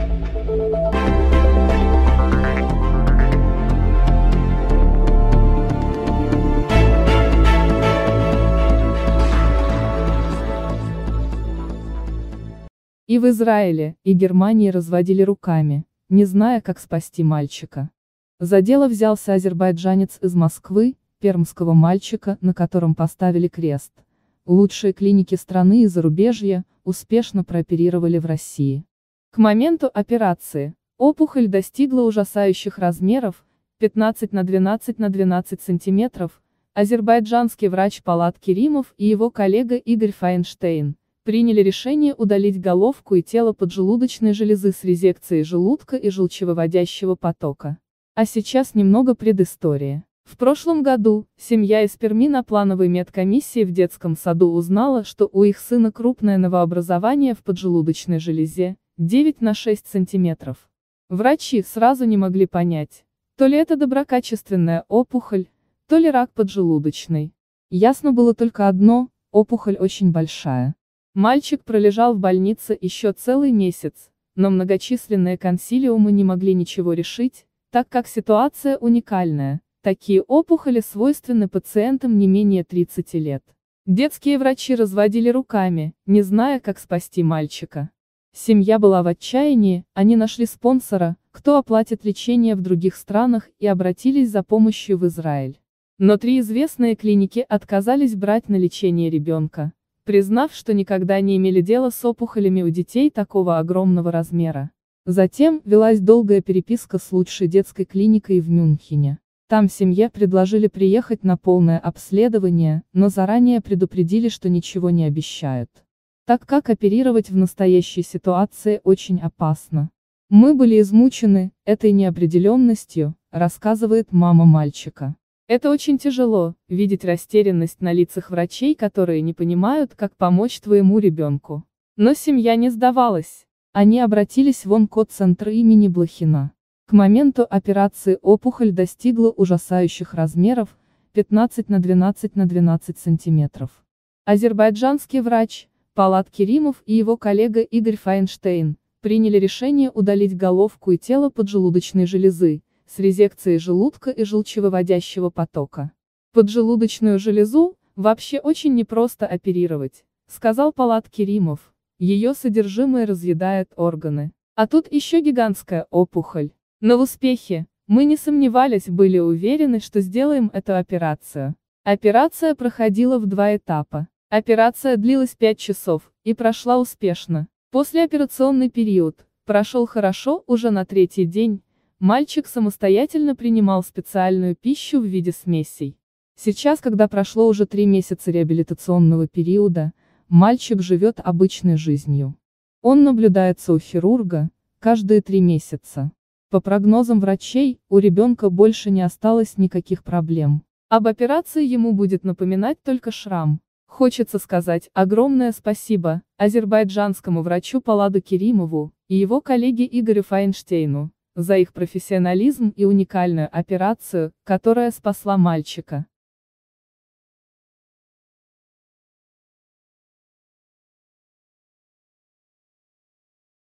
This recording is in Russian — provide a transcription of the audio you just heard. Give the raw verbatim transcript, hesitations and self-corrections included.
И в Израиле, и Германии разводили руками, не зная, как спасти мальчика. За дело взялся азербайджанец из Москвы, пермского мальчика, на котором поставили крест. Лучшие клиники страны и зарубежья успешно прооперировали в России. К моменту операции опухоль достигла ужасающих размеров пятнадцать на двенадцать на двенадцать сантиметров. Азербайджанский врач Полат Керимов и его коллега Игорь Файнштейн приняли решение удалить головку и тело поджелудочной железы с резекцией желудка и желчевыводящего потока. А сейчас немного предыстории. В прошлом году семья из Перми на плановой медкомиссии в детском саду узнала, что у их сына крупное новообразование в поджелудочной железе, девять на шесть сантиметров. Врачи сразу не могли понять, то ли это доброкачественная опухоль, то ли рак поджелудочной. Ясно было только одно – опухоль очень большая. Мальчик пролежал в больнице еще целый месяц, но многочисленные консилиумы не могли ничего решить, так как ситуация уникальная. Такие опухоли свойственны пациентам не менее тридцати лет. Детские врачи разводили руками, не зная, как спасти мальчика. Семья была в отчаянии, они нашли спонсора, кто оплатит лечение в других странах, и обратились за помощью в Израиль. Но три известные клиники отказались брать на лечение ребенка, признав, что никогда не имели дела с опухолями у детей такого огромного размера. Затем велась долгая переписка с лучшей детской клиникой в Мюнхене. Там семье предложили приехать на полное обследование, но заранее предупредили, что ничего не обещают, так как оперировать в настоящей ситуации очень опасно. «Мы были измучены этой неопределенностью», рассказывает мама мальчика. Это очень тяжело, видеть растерянность на лицах врачей, которые не понимают, как помочь твоему ребенку. Но семья не сдавалась. Они обратились в онкоцентр имени Блохина. К моменту операции опухоль достигла ужасающих размеров пятнадцать на двенадцать на двенадцать сантиметров. Азербайджанский врач Полат Керимов и его коллега Игорь Файнштейн приняли решение удалить головку и тело поджелудочной железы с резекцией желудка и желчевыводящего потока. Поджелудочную железу вообще очень непросто оперировать, сказал Полат Керимов. Ее содержимое разъедает органы. А тут еще гигантская опухоль. Но в успехе мы не сомневались, были уверены, что сделаем эту операцию. Операция проходила в два этапа. Операция длилась пять часов и прошла успешно. Послеоперационный период прошел хорошо, уже на третий день. Мальчик самостоятельно принимал специальную пищу в виде смесей. Сейчас, когда прошло уже три месяца реабилитационного периода, мальчик живет обычной жизнью. Он наблюдается у хирурга каждые три месяца. По прогнозам врачей, у ребенка больше не осталось никаких проблем. Об операции ему будет напоминать только шрам. Хочется сказать огромное спасибо азербайджанскому врачу Поладу Керимову и его коллеге Игорю Файнштейну за их профессионализм и уникальную операцию, которая спасла мальчика.